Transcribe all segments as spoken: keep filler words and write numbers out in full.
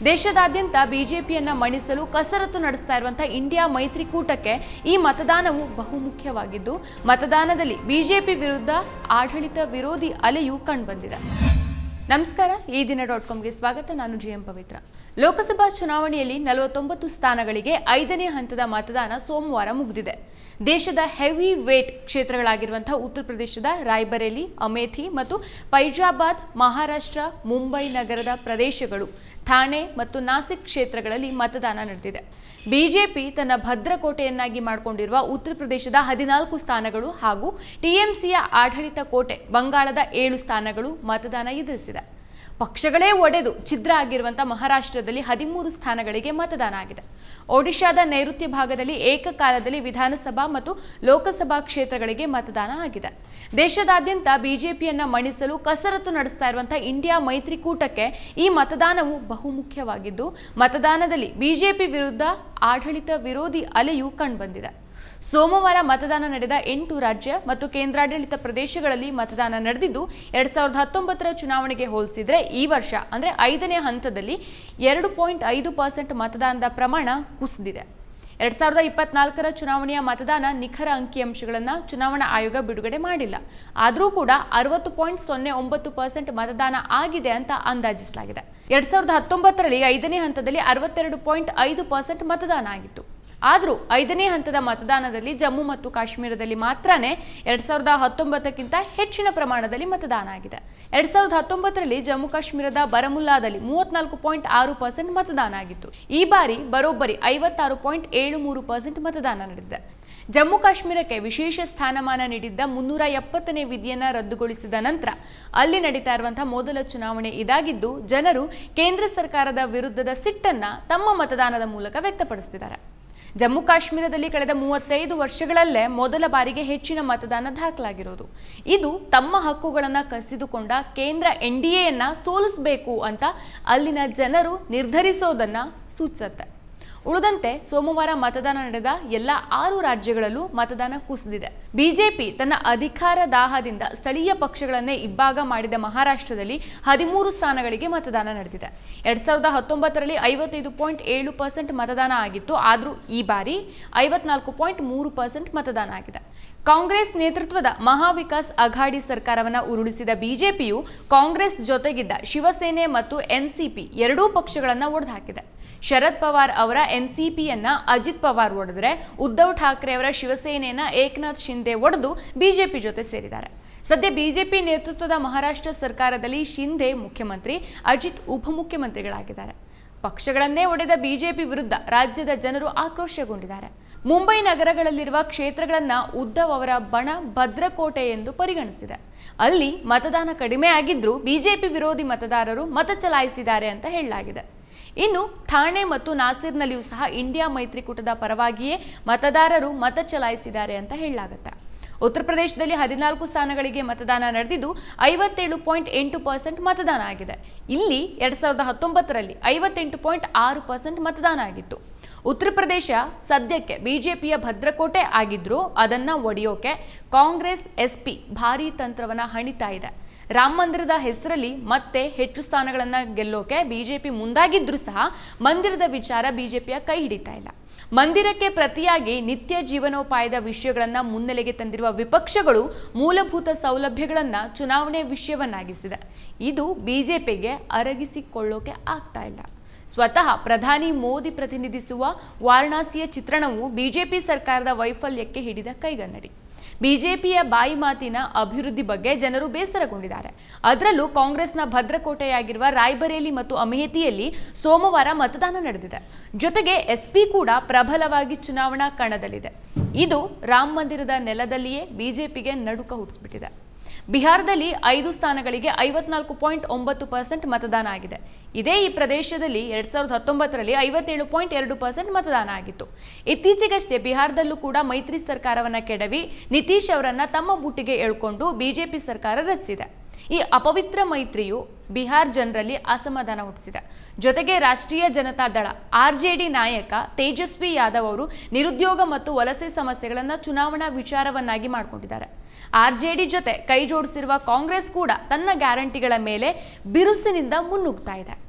ದೇಶದಾದ್ಯಂತ ಬಿಜೆಪಿಯನ್ನ ಮಣಿಸಲು ಕಸರತ್ತು ನಡೆಸ್ತಾ ಇರುವಂತಹ ಇಂಡಿಯಾ ಮೈತ್ರಿಕೂಟಕ್ಕೆ ಈ ಮತದಾನವು ಬಹುಮುಖ್ಯವಾಗಿದ್ದು, ಮತದಾನದಲ್ಲಿ ಬಿಜೆಪಿ ವಿರುದ್ಧ ಆಡಳಿತ ವಿರೋಧಿ ಅಲೆಯು ಕಂಡುಬಂದಿದೆ. ನಮಸ್ಕಾರ, ಈ ದಿನ ಡಾಟ್ ಕಾಮ್ಗೆ ಸ್ವಾಗತ. ನಾನು ಜಿ ಎಂ ಪವಿತ್ರ. ಲೋಕಸಭಾ ಚುನಾವಣೆಯಲ್ಲಿ ನಲವತ್ತೊಂಬತ್ತು ಸ್ಥಾನಗಳಿಗೆ ಐದನೇ ಹಂತದ ಮತದಾನ ಸೋಮವಾರ ಮುಗಿದಿದೆ. ದೇಶದ ಹೆವಿ ವೇಟ್ ಕ್ಷೇತ್ರಗಳಾಗಿರುವಂತಹ ಉತ್ತರ ಪ್ರದೇಶದ ರಾಯ್ಬರೇಲಿ, ಅಮೇಥಿ ಮತ್ತು ಫೈಜಾಬಾದ್, ಮಹಾರಾಷ್ಟ್ರ, ಮುಂಬೈ ನಗರದ ಪ್ರದೇಶಗಳು, ಠಾಣೆ ಮತ್ತು ನಾಸಿಕ್ ಕ್ಷೇತ್ರಗಳಲ್ಲಿ ಮತದಾನ ನಡೆದಿದೆ. ಬಿಜೆಪಿ ತನ್ನ ಭದ್ರಕೋಟೆಯನ್ನಾಗಿ ಮಾಡಿಕೊಂಡಿರುವ ಉತ್ತರ ಪ್ರದೇಶದ ಹದಿನಾಲ್ಕು ಸ್ಥಾನಗಳು ಹಾಗೂ ಟಿಎಂಸಿಯ ಆಡಳಿತ ಕೋಟೆ ಬಂಗಾಳದ ಏಳು ಸ್ಥಾನಗಳು ಮತದಾನ ಎದುರಿಸಿದೆ. ಪಕ್ಷಗಳೇ ಒಡೆದು ಛಿದ್ರ ಆಗಿರುವಂತಹ ಮಹಾರಾಷ್ಟ್ರದಲ್ಲಿ ಹದಿಮೂರು ಸ್ಥಾನಗಳಿಗೆ ಮತದಾನ ಆಗಿದೆ. ಒಡಿಶಾದ ನೈಋತ್ಯ ಭಾಗದಲ್ಲಿ ಏಕಕಾಲದಲ್ಲಿ ವಿಧಾನಸಭಾ ಮತ್ತು ಲೋಕಸಭಾ ಕ್ಷೇತ್ರಗಳಿಗೆ ಮತದಾನ ಆಗಿದೆ. ದೇಶದಾದ್ಯಂತ ಬಿಜೆಪಿಯನ್ನ ಮಣಿಸಲು ಕಸರತ್ತು ನಡೆಸ್ತಾ ಇರುವಂತಹ ಇಂಡಿಯಾ ಮೈತ್ರಿಕೂಟಕ್ಕೆ ಈ ಮತದಾನವು ಬಹುಮುಖ್ಯವಾಗಿದ್ದು, ಮತದಾನದಲ್ಲಿ ಬಿಜೆಪಿ ವಿರುದ್ಧ ಆಡಳಿತ ವಿರೋಧಿ ಅಲೆಯು ಕಂಡುಬಂದಿದೆ. ಸೋಮವಾರ ಮತದಾನ ನಡೆದ ಎಂಟು ರಾಜ್ಯ ಮತ್ತು ಕೇಂದ್ರಾಡಳಿತ ಪ್ರದೇಶಗಳಲ್ಲಿ ಮತದಾನ ನಡೆದಿದ್ದು, ಎರಡ್ ಸಾವಿರದ ಹತ್ತೊಂಬತ್ತರ ಚುನಾವಣೆಗೆ ಹೋಲಿಸಿದ್ರೆ ಈ ವರ್ಷ ಅಂದ್ರೆ ಐದನೇ ಹಂತದಲ್ಲಿ ಎರಡು ಪಾಯಿಂಟ್ ಐದು ಪರ್ಸೆಂಟ್ ಮತದಾನದ ಪ್ರಮಾಣ ಕುಸಿದಿದೆ. ಎರಡ್ ಸಾವಿರದ ಇಪ್ಪತ್ನಾಲ್ಕರ ಚುನಾವಣೆಯ ಮತದಾನ ನಿಖರ ಅಂಕಿಅಂಶಗಳನ್ನು ಚುನಾವಣಾ ಆಯೋಗ ಬಿಡುಗಡೆ ಮಾಡಿಲ್ಲ. ಆದರೂ ಕೂಡ ಅರವತ್ತು ಪಾಯಿಂಟ್ ಸೊನ್ನೆ ಒಂಬತ್ತು ಪರ್ಸೆಂಟ್ ಮತದಾನ ಆಗಿದೆ ಅಂತ ಅಂದಾಜಿಸಲಾಗಿದೆ. ಎರಡ್ ಸಾವಿರದ ಹತ್ತೊಂಬತ್ತರಲ್ಲಿ ಐದನೇ ಹಂತದಲ್ಲಿ ಅರವತ್ತೆರಡು ಪಾಯಿಂಟ್ ಐದು ಪರ್ಸೆಂಟ್ ಮತದಾನ ಆಗಿತ್ತು. ಆದರೂ ಐದನೇ ಹಂತದ ಮತದಾನದಲ್ಲಿ ಜಮ್ಮು ಮತ್ತು ಕಾಶ್ಮೀರದಲ್ಲಿ ಮಾತ್ರನೇ ಎರಡ್ ಸಾವಿರದ ಹತ್ತೊಂಬತ್ತಕ್ಕಿಂತ ಹೆಚ್ಚಿನ ಪ್ರಮಾಣದಲ್ಲಿ ಮತದಾನ ಆಗಿದೆ. ಎರಡ್ ಸಾವಿರದ ಹತ್ತೊಂಬತ್ತರಲ್ಲಿ ಜಮ್ಮು ಕಾಶ್ಮೀರದ ಬರಮುಲ್ಲಾದಲ್ಲಿ ಮೂವತ್ನಾಲ್ಕು ಪಾಯಿಂಟ್ ಆರು ಪರ್ಸೆಂಟ್ ಮತದಾನ ಆಗಿತ್ತು. ಈ ಬಾರಿ ಬರೋಬ್ಬರಿ ಐವತ್ತಾರು ಪಾಯಿಂಟ್ ಏಳು ಮೂರು ಪರ್ಸೆಂಟ್ ಮತದಾನ ನಡೆದಿದೆ. ಜಮ್ಮು ಕಾಶ್ಮೀರಕ್ಕೆ ವಿಶೇಷ ಸ್ಥಾನಮಾನ ನೀಡಿದ್ದ ಮುನ್ನೂರ ಎಪ್ಪತ್ತನೇ ವಿಧಿಯನ್ನ ರದ್ದುಗೊಳಿಸಿದ ನಂತರ ಅಲ್ಲಿ ನಡೀತಾ ಇರುವಂತಹ ಮೊದಲ ಚುನಾವಣೆ ಇದಾಗಿದ್ದು, ಜನರು ಕೇಂದ್ರ ಸರ್ಕಾರದ ವಿರುದ್ಧದ ಸಿಟ್ಟನ್ನ ತಮ್ಮ ಮತದಾನದ ಮೂಲಕ ವ್ಯಕ್ತಪಡಿಸುತ್ತಿದ್ದಾರೆ. ಜಮ್ಮು ಕಾಶ್ಮೀರದಲ್ಲಿ ಕಳೆದ ಮೂವತ್ತೈದು ವರ್ಷಗಳಲ್ಲೇ ಮೊದಲ ಬಾರಿಗೆ ಹೆಚ್ಚಿನ ಮತದಾನ ದಾಖಲಾಗಿರೋದು. ಇದು ತಮ್ಮ ಹಕ್ಕುಗಳನ್ನು ಕಸಿದುಕೊಂಡ ಕೇಂದ್ರ ಎನ್ ಡಿ ಎಯನ್ನ ಸೋಲಿಸಬೇಕು ಅಂತ ಅಲ್ಲಿನ ಜನರು ನಿರ್ಧರಿಸೋದನ್ನ ಸೂಚಿಸುತ್ತೆ. ಉಳಿದಂತೆ ಸೋಮವಾರ ಮತದಾನ ನಡೆದ ಎಲ್ಲ ಆರು ರಾಜ್ಯಗಳಲ್ಲೂ ಮತದಾನ ಕುಸಿದಿದೆ. ಬಿಜೆಪಿ ತನ್ನ ಅಧಿಕಾರ ದಾಹದಿಂದ ಸ್ಥಳೀಯ ಪಕ್ಷಗಳನ್ನೇ ಇಬ್ಬಾಗ ಮಾಡಿದ ಮಹಾರಾಷ್ಟ್ರದಲ್ಲಿ ಹದಿಮೂರು ಸ್ಥಾನಗಳಿಗೆ ಮತದಾನ ನಡೆದಿದೆ. ಎರಡ್ ಸಾವಿರದ ಹತ್ತೊಂಬತ್ತರಲ್ಲಿ ಐವತ್ತೈದು ಪಾಯಿಂಟ್ ಏಳು ಪರ್ಸೆಂಟ್ ಮತದಾನ ಆಗಿತ್ತು. ಆದರೂ ಈ ಬಾರಿ ಐವತ್ನಾಲ್ಕು ಪಾಯಿಂಟ್ ಮೂರು ಪರ್ಸೆಂಟ್ ಮತದಾನ ಆಗಿದೆ. ಕಾಂಗ್ರೆಸ್ ನೇತೃತ್ವದ ಮಹಾವಿಕಾಸ್ ಅಘಾಡಿ ಸರ್ಕಾರವನ್ನು ಉರುಳಿಸಿದ ಬಿಜೆಪಿಯು ಕಾಂಗ್ರೆಸ್ ಜೊತೆಗಿದ್ದ ಶಿವಸೇನೆ ಮತ್ತು ಎನ್ಸಿಪಿ ಎರಡೂ ಪಕ್ಷಗಳನ್ನು ಒಡೆದುಹಾಕಿದೆ. ಶರದ್ ಪವಾರ್ ಅವರ ಎನ್ಸಿಪಿಯನ್ನ ಅಜಿತ್ ಪವಾರ್ ಒಡೆದರೆ, ಉದ್ಧವ್ ಠಾಕ್ರೆ ಅವರ ಶಿವಸೇನೆಯನ್ನ ಏಕನಾಥ್ ಶಿಂದೆ ಒಡೆದು ಬಿಜೆಪಿ ಜೊತೆ ಸೇರಿದ್ದಾರೆ. ಸದ್ಯ ಬಿಜೆಪಿ ನೇತೃತ್ವದ ಮಹಾರಾಷ್ಟ್ರ ಸರ್ಕಾರದಲ್ಲಿ ಶಿಂದೆ ಮುಖ್ಯಮಂತ್ರಿ, ಅಜಿತ್ ಉಪಮುಖ್ಯಮಂತ್ರಿಗಳಾಗಿದ್ದಾರೆ. ಪಕ್ಷಗಳನ್ನೇ ಒಡೆದ ಬಿಜೆಪಿ ವಿರುದ್ಧ ರಾಜ್ಯದ ಜನರು ಆಕ್ರೋಶಗೊಂಡಿದ್ದಾರೆ. ಮುಂಬೈ ನಗರಗಳಲ್ಲಿರುವ ಕ್ಷೇತ್ರಗಳನ್ನ ಉದ್ಧವ್ ಅವರ ಬಣ ಭದ್ರಕೋಟೆ ಎಂದು ಪರಿಗಣಿಸಿದೆ. ಅಲ್ಲಿ ಮತದಾನ ಕಡಿಮೆ ಆಗಿದ್ರೂ ಬಿಜೆಪಿ ವಿರೋಧಿ ಮತದಾರರು ಮತ ಚಲಾಯಿಸಿದ್ದಾರೆ ಅಂತ ಹೇಳಲಾಗಿದೆ. ಇನ್ನು ಠಾಣೆ ಮತ್ತು ನಾಸಿರ್ನಲ್ಲಿಯೂ ಸಹ ಇಂಡಿಯಾ ಮೈತ್ರಿಕೂಟದ ಪರವಾಗಿಯೇ ಮತದಾರರು ಮತ ಚಲಾಯಿಸಿದ್ದಾರೆ ಅಂತ ಹೇಳಲಾಗುತ್ತೆ. ಉತ್ತರ ಪ್ರದೇಶದಲ್ಲಿ ಹದಿನಾಲ್ಕು ಸ್ಥಾನಗಳಿಗೆ ಮತದಾನ ನಡೆದಿದ್ದು, ಐವತ್ತೇಳು ಪಾಯಿಂಟ್ ಎಂಟು ಪರ್ಸೆಂಟ್ ಮತದಾನ ಆಗಿದೆ. ಇಲ್ಲಿ ಎರಡ್ ಸಾವಿರದ ಹತ್ತೊಂಬತ್ತರಲ್ಲಿ ಐವತ್ತೆಂಟು ಪಾಯಿಂಟ್ ಆರು ಪರ್ಸೆಂಟ್ ಮತದಾನ ಆಗಿತ್ತು. ಉತ್ತರ ಪ್ರದೇಶ ಸದ್ಯಕ್ಕೆ ಬಿಜೆಪಿಯ ಭದ್ರಕೋಟೆ ಆಗಿದ್ರೂ ಅದನ್ನ ಒಡೆಯೋಕೆ ಕಾಂಗ್ರೆಸ್ ಎಸ್ಪಿ ಭಾರೀ ತಂತ್ರವನ್ನ ಹಣಿತಾ ಇದೆ. ರಾಮ ಮಂದಿರದ ಹೆಸರಲ್ಲಿ ಮತ್ತೆ ಹೆಚ್ಚು ಸ್ಥಾನಗಳನ್ನ ಗೆಲ್ಲೋಕೆ ಬಿಜೆಪಿ ಮುಂದಾಗಿದ್ರೂ ಸಹ ಮಂದಿರದ ವಿಚಾರ ಬಿಜೆಪಿಯ ಕೈ ಹಿಡಿತಾ ಇಲ್ಲ. ಮಂದಿರಕ್ಕೆ ಪ್ರತಿಯಾಗಿ ನಿತ್ಯ ಜೀವನೋಪಾಯದ ವಿಷಯಗಳನ್ನ ಮುನ್ನೆಲೆಗೆ ತಂದಿರುವ ವಿಪಕ್ಷಗಳು ಮೂಲಭೂತ ಸೌಲಭ್ಯಗಳನ್ನ ಚುನಾವಣೆ ವಿಷಯವನ್ನಾಗಿಸಿದೆ. ಇದು ಬಿಜೆಪಿಗೆ ಅರಗಿಸಿಕೊಳ್ಳೋಕೆ ಆಗ್ತಾ ಇಲ್ಲ. ಸ್ವತಃ ಪ್ರಧಾನಿ ಮೋದಿ ಪ್ರತಿನಿಧಿಸುವ ವಾರಣಾಸಿಯ ಚಿತ್ರಣವು ಬಿಜೆಪಿ ಸರ್ಕಾರದ ವೈಫಲ್ಯಕ್ಕೆ ಹಿಡಿದ ಕೈಗನ್ನಡಿ. ಬಿಜೆಪಿಯ ಬಾಯಿ ಮಾತಿನ ಅಭಿವೃದ್ಧಿ ಬಗ್ಗೆ ಜನರು ಬೇಸರಗೊಂಡಿದ್ದಾರೆ. ಅದರಲ್ಲೂ ಕಾಂಗ್ರೆಸ್ನ ಭದ್ರಕೋಟೆಯಾಗಿರುವ ರಾಯ್ಬರೇಲಿ ಮತ್ತು ಅಮೇಥಿಯಲ್ಲಿ ಸೋಮವಾರ ಮತದಾನ ನಡೆದಿದೆ. ಜೊತೆಗೆ ಎಸ್ಪಿ ಕೂಡ ಪ್ರಬಲವಾಗಿ ಚುನಾವಣಾ ಕಣದಲ್ಲಿದೆ. ಇದು ರಾಮ ಮಂದಿರದ ನೆಲದಲ್ಲಿಯೇ ಬಿಜೆಪಿಗೆ ನಡುಕ ಹುಟ್ಟಿಸ್ಬಿಟ್ಟಿದೆ. ಬಿಹಾರದಲ್ಲಿ ಐದು ಸ್ಥಾನಗಳಿಗೆ ಐವತ್ನಾಲ್ಕು ಪಾಯಿಂಟ್ ಒಂಬತ್ತು ಪರ್ಸೆಂಟ್ ಮತದಾನ ಆಗಿದೆ. ಇದೇ ಈ ಪ್ರದೇಶದಲ್ಲಿ ಎರಡ್ ಸಾವಿರದ ಹತ್ತೊಂಬತ್ತರಲ್ಲಿ ಐವತ್ತೇಳು ಪಾಯಿಂಟ್ ಎರಡು ಪರ್ಸೆಂಟ್ ಮತದಾನ ಆಗಿತ್ತು. ಇತ್ತೀಚೆಗಷ್ಟೇ ಬಿಹಾರದಲ್ಲೂ ಕೂಡ ಮೈತ್ರಿ ಸರ್ಕಾರವನ್ನ ಕೆಡವಿ ನಿತೀಶ್ ಅವರನ್ನ ತಮ್ಮ ಬುಟ್ಟಿಗೆ ಎಳ್ಕೊಂಡು ಬಿಜೆಪಿ ಸರ್ಕಾರ ರಚಿಸಿದೆ. ಈ ಅಪವಿತ್ರ ಮೈತ್ರಿಯು ಬಿಹಾರ್ ಜನರಲ್ಲಿ ಅಸಮಾಧಾನ ಹುಟ್ಟಿಸಿದೆ. ಜೊತೆಗೆ ರಾಷ್ಟ್ರೀಯ ಜನತಾ ದಳ ಆರ್ಜೆಡಿ ನಾಯಕ ತೇಜಸ್ವಿ ಯಾದವ್ ಅವರು ನಿರುದ್ಯೋಗ ಮತ್ತು ವಲಸೆ ಸಮಸ್ಯೆಗಳನ್ನು ಚುನಾವಣಾ ವಿಚಾರವನ್ನಾಗಿ ಮಾಡಿಕೊಂಡಿದ್ದಾರೆ. ಆರ್ಜೆಡಿ ಜೊತೆ ಕೈ ಜೋಡಿಸಿರುವ ಕಾಂಗ್ರೆಸ್ ಕೂಡ ತನ್ನ ಗ್ಯಾರಂಟಿಗಳ ಮೇಲೆ ಬಿರುಸಿನಿಂದ ಮುನ್ನುಗ್ತಾ ಇದೆ.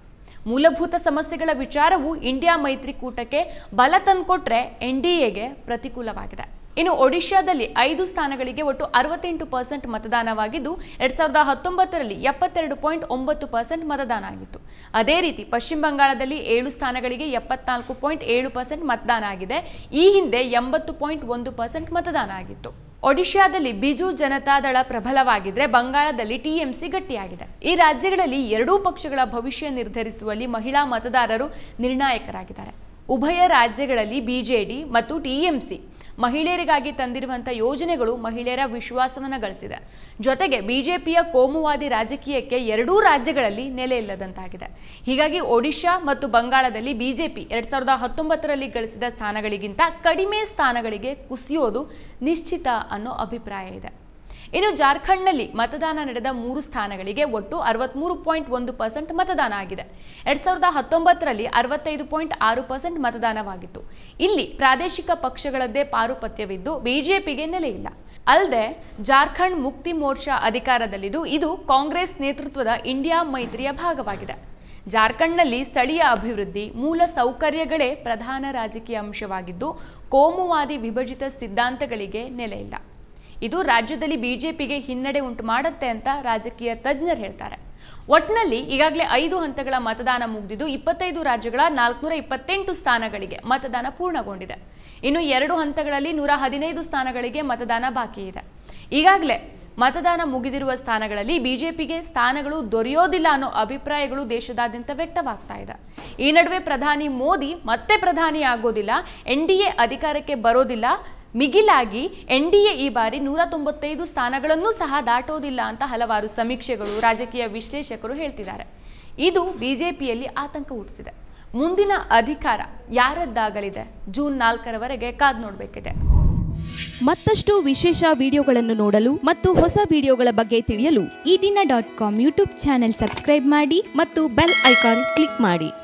ಮೂಲಭೂತ ಸಮಸ್ಯೆಗಳ ವಿಚಾರವು ಇಂಡಿಯಾ ಮೈತ್ರಿಕೂಟಕ್ಕೆ ಬಲ ತಂದುಕೊಟ್ರೆ ಎನ್ಡಿಎಗೆ ಪ್ರತಿಕೂಲವಾಗಿದೆ. ಇನ್ನು ಒಡಿಶಾದಲ್ಲಿ ಐದು ಸ್ಥಾನಗಳಿಗೆ ಒಟ್ಟು ಅರವತ್ತೆಂಟು ಪರ್ಸೆಂಟ್ ಮತದಾನವಾಗಿದ್ದು ಎರಡ್ ಸಾವಿರದ ಹತ್ತೊಂಬತ್ತರಲ್ಲಿ ಎಪ್ಪತ್ತೆರಡು ಪಾಯಿಂಟ್ ಒಂಬತ್ತು ಪರ್ಸೆಂಟ್ ಮತದಾನ ಆಗಿತ್ತು. ಅದೇ ರೀತಿ ಪಶ್ಚಿಮ ಬಂಗಾಳದಲ್ಲಿ ಏಳು ಸ್ಥಾನಗಳಿಗೆ ಎಪ್ಪತ್ನಾಲ್ಕು ಪಾಯಿಂಟ್ ಏಳು ಪರ್ಸೆಂಟ್ ಮತದಾನ ಆಗಿದೆ. ಈ ಹಿಂದೆ ಎಂಬತ್ತು ಪಾಯಿಂಟ್ ಒಂದು ಪರ್ಸೆಂಟ್ ಮತದಾನ ಆಗಿತ್ತು. ಒಡಿಶಾದಲ್ಲಿ ಬಿಜು ಜನತಾದಳ ಪ್ರಬಲವಾಗಿದ್ರೆ ಬಂಗಾಳದಲ್ಲಿ ಟಿಎಂಸಿ ಗಟ್ಟಿಯಾಗಿದೆ. ಈ ರಾಜ್ಯಗಳಲ್ಲಿ ಎರಡೂ ಪಕ್ಷಗಳ ಭವಿಷ್ಯ ನಿರ್ಧರಿಸುವಲ್ಲಿ ಮಹಿಳಾ ಮತದಾರರು ನಿರ್ಣಾಯಕರಾಗಿದ್ದಾರೆ. ಉಭಯ ರಾಜ್ಯಗಳಲ್ಲಿ ಬಿಜೆಡಿ ಮತ್ತು ಟಿಎಂಸಿ ಮಹಿಳೆಯರಿಗಾಗಿ ತಂದಿರುವಂತಹ ಯೋಜನೆಗಳು ಮಹಿಳೆಯರ ವಿಶ್ವಾಸವನ್ನು ಗಳಿಸಿದೆ. ಜೊತೆಗೆ ಬಿಜೆಪಿಯ ಕೋಮುವಾದಿ ರಾಜಕೀಯಕ್ಕೆ ಎರಡೂ ರಾಜ್ಯಗಳಲ್ಲಿ ನೆಲೆ ಇಲ್ಲದಂತಾಗಿದೆ. ಹೀಗಾಗಿ ಒಡಿಶಾ ಮತ್ತು ಬಂಗಾಳದಲ್ಲಿ ಬಿಜೆಪಿ ಎರಡ್ ಸಾವಿರದ ಹತ್ತೊಂಬತ್ತರಲ್ಲಿ ಗಳಿಸಿದ ಸ್ಥಾನಗಳಿಗಿಂತ ಕಡಿಮೆ ಸ್ಥಾನಗಳಿಗೆ ಕುಸಿಯೋದು ನಿಶ್ಚಿತ ಅನ್ನೋ ಅಭಿಪ್ರಾಯ ಇದೆ. ಇನ್ನು ಜಾರ್ಖಂಡ್ನಲ್ಲಿ ಮತದಾನ ನಡೆದ ಮೂರು ಸ್ಥಾನಗಳಿಗೆ ಒಟ್ಟು ಅರವತ್ಮೂರು ಪಾಯಿಂಟ್ ಒಂದು ಪರ್ಸೆಂಟ್ ಮತದಾನ ಆಗಿದೆ. ಎರಡ್ ಸಾವಿರದ ಹತ್ತೊಂಬತ್ತರಲ್ಲಿ ಅರವತ್ತೈದು ಪಾಯಿಂಟ್ ಆರು ಪರ್ಸೆಂಟ್ ಮತದಾನವಾಗಿತ್ತು. ಇಲ್ಲಿ ಪ್ರಾದೇಶಿಕ ಪಕ್ಷಗಳದ್ದೇ ಪಾರುಪತ್ಯವಿದ್ದು ಬಿಜೆಪಿಗೆ ನೆಲೆ ಇಲ್ಲ. ಅಲ್ಲದೆ ಜಾರ್ಖಂಡ್ ಮುಕ್ತಿ ಮೋರ್ಚಾ ಅಧಿಕಾರದಲ್ಲಿದ್ದು ಇದು ಕಾಂಗ್ರೆಸ್ ನೇತೃತ್ವದ ಇಂಡಿಯಾ ಮೈತ್ರಿಯ ಭಾಗವಾಗಿದೆ. ಜಾರ್ಖಂಡ್ನಲ್ಲಿ ಸ್ಥಳೀಯ ಅಭಿವೃದ್ಧಿ, ಮೂಲ ಸೌಕರ್ಯಗಳೇ ಪ್ರಧಾನ ರಾಜಕೀಯ ಅಂಶವಾಗಿದ್ದು ಕೋಮುವಾದಿ ವಿಭಜಿತ ಸಿದ್ಧಾಂತಗಳಿಗೆ ನೆಲೆ ಇಲ್ಲ. ಇದು ರಾಜ್ಯದಲ್ಲಿ ಬಿಜೆಪಿಗೆ ಹಿನ್ನಡೆ ಉಂಟು ಮಾಡುತ್ತೆ ಅಂತ ರಾಜಕೀಯ ತಜ್ಞರು ಹೇಳ್ತಾರೆ. ಒಟ್ಟಿನಲ್ಲಿ ಈಗಾಗಲೇ ಐದು ಹಂತಗಳ ಮತದಾನ ಮುಗಿದಿದ್ದು ಇಪ್ಪತ್ತೈದು ರಾಜ್ಯಗಳ ನಾಲ್ಕುನೂರ ಇಪ್ಪತ್ತೆಂಟು ಸ್ಥಾನಗಳಿಗೆ ಮತದಾನ ಪೂರ್ಣಗೊಂಡಿದೆ. ಇನ್ನು ಎರಡು ಹಂತಗಳಲ್ಲಿ ನೂರ ಹದಿನೈದು ಸ್ಥಾನಗಳಿಗೆ ಮತದಾನ ಬಾಕಿ ಇದೆ. ಈಗಾಗಲೇ ಮತದಾನ ಮುಗಿದಿರುವ ಸ್ಥಾನಗಳಲ್ಲಿ ಬಿಜೆಪಿಗೆ ಸ್ಥಾನಗಳು ದೊರೆಯೋದಿಲ್ಲ ಅನ್ನೋ ಅಭಿಪ್ರಾಯಗಳು ದೇಶದಾದ್ಯಂತ ವ್ಯಕ್ತವಾಗ್ತಾ ಇದೆ. ಈ ನಡುವೆ ಪ್ರಧಾನಿ ಮೋದಿ ಮತ್ತೆ ಪ್ರಧಾನಿ ಆಗೋದಿಲ್ಲ, ಎನ್ ಡಿ ಎ ಅಧಿಕಾರಕ್ಕೆ ಬರೋದಿಲ್ಲ, ಮಿಗಿಲಾಗಿ ಎನ್ ಡಿ ಎ ಈ ಬಾರಿ ನೂರ ತೊಂಬತ್ತೈದು ಸ್ಥಾನಗಳನ್ನು ಸಹ ದಾಟೋದಿಲ್ಲ ಅಂತ ಹಲವಾರು ಸಮೀಕ್ಷೆಗಳು, ರಾಜಕೀಯ ವಿಶ್ಲೇಷಕರು ಹೇಳ್ತಿದ್ದಾರೆ. ಇದು ಬಿಜೆಪಿಯಲ್ಲಿ ಆತಂಕ ಹುಟ್ಟಿಸಿದೆ. ಮುಂದಿನ ಅಧಿಕಾರ ಯಾರದ್ದಾಗಲಿದೆ ಜೂನ್ ನಾಲ್ಕರವರೆಗೆ ಕಾದು ನೋಡಬೇಕಿದೆ. ಮತ್ತಷ್ಟು ವಿಶೇಷ ವಿಡಿಯೋಗಳನ್ನು ನೋಡಲು ಮತ್ತು ಹೊಸ ವಿಡಿಯೋಗಳ ಬಗ್ಗೆ ತಿಳಿಯಲು Ee Dina dot com YouTube channel subscribe ಮಾಡಿ ಮತ್ತು ಬೆಲ್ ಐಕಾನ್ ಕ್ಲಿಕ್ ಮಾಡಿ.